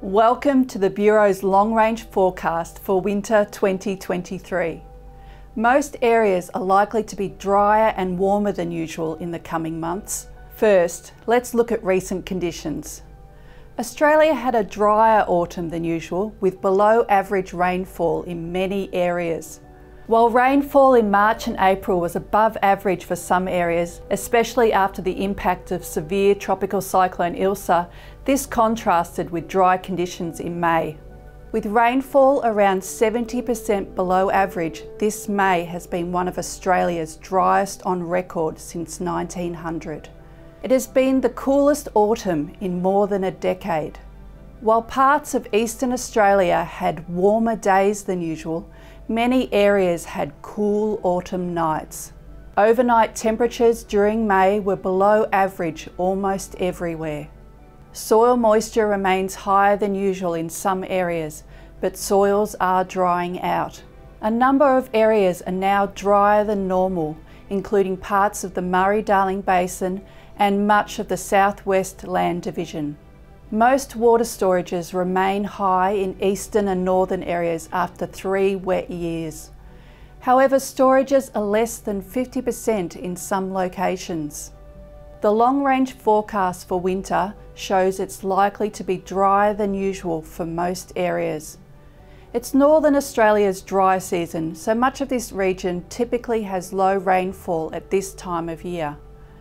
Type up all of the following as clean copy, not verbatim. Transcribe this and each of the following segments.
Welcome to the Bureau's long-range forecast for winter 2023. Most areas are likely to be drier and warmer than usual in the coming months. First, let's look at recent conditions. Australia had a drier autumn than usual, with below average rainfall in many areas. While rainfall in March and April was above average for some areas, especially after the impact of severe tropical cyclone Ilsa, this contrasted with dry conditions in May. With rainfall around 70% below average, this May has been one of Australia's driest on record since 1900. It has been the coolest autumn in more than a decade. While parts of eastern Australia had warmer days than usual, many areas had cool autumn nights. Overnight temperatures during May were below average almost everywhere. Soil moisture remains higher than usual in some areas, but soils are drying out. A number of areas are now drier than normal, including parts of the Murray-Darling Basin and much of the Southwest Land Division. Most water storages remain high in eastern and northern areas after 3 wet years. However, storages are less than 50% in some locations. The long-range forecast for winter shows it's likely to be drier than usual for most areas. It's northern Australia's dry season, so much of this region typically has low rainfall at this time of year.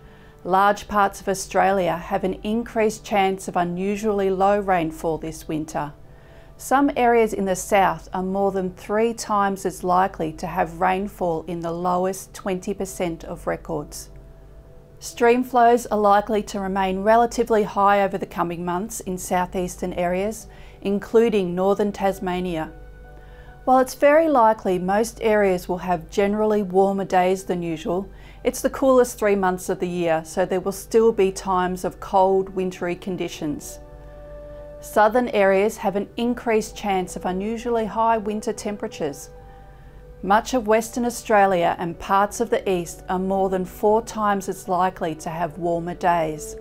Large parts of Australia have an increased chance of unusually low rainfall this winter. Some areas in the south are more than 3 times as likely to have rainfall in the lowest 20% of records. Stream flows are likely to remain relatively high over the coming months in southeastern areas, including northern Tasmania. While it's very likely most areas will have generally warmer days than usual, it's the coolest 3 months of the year, so there will still be times of cold, wintry conditions. Southern areas have an increased chance of unusually high winter temperatures. Much of Western Australia and parts of the east are more than 4 times as likely to have warmer days.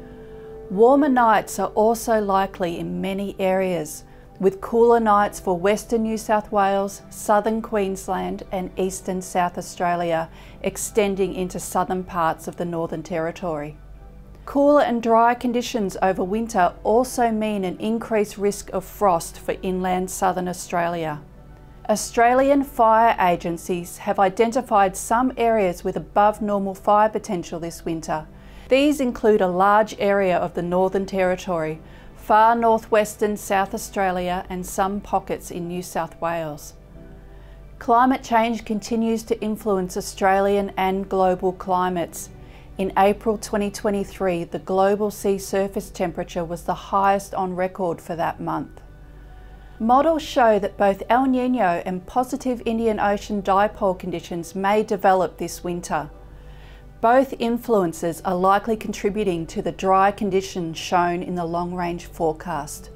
Warmer nights are also likely in many areas, with cooler nights for Western New South Wales, Southern Queensland and Eastern South Australia, extending into southern parts of the Northern Territory. Cooler and dry conditions over winter also mean an increased risk of frost for inland southern Australia. Australian fire agencies have identified some areas with above normal fire potential this winter. These include a large area of the Northern Territory, far northwestern South Australia and some pockets in New South Wales. Climate change continues to influence Australian and global climates. In April 2023, the global sea surface temperature was the highest on record for that month. Models show that both El Niño and positive Indian Ocean dipole conditions may develop this winter. Both influences are likely contributing to the dry conditions shown in the long-range forecast.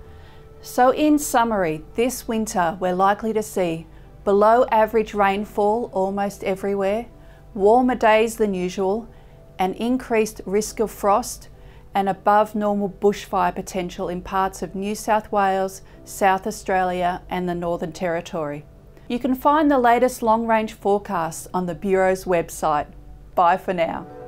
So in summary, this winter we're likely to see below average rainfall almost everywhere, warmer days than usual, an increased risk of frost, and above normal bushfire potential in parts of New South Wales, South Australia and the Northern Territory. You can find the latest long-range forecasts on the Bureau's website. Bye for now.